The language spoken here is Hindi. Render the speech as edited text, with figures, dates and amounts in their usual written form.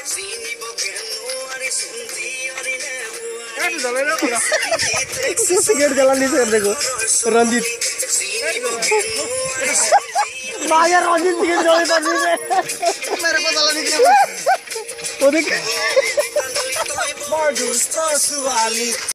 सिगरेट जलाने से देखो रंजीत रंजीत सिगरेट जलाने मेरे को जला नहीं वो देख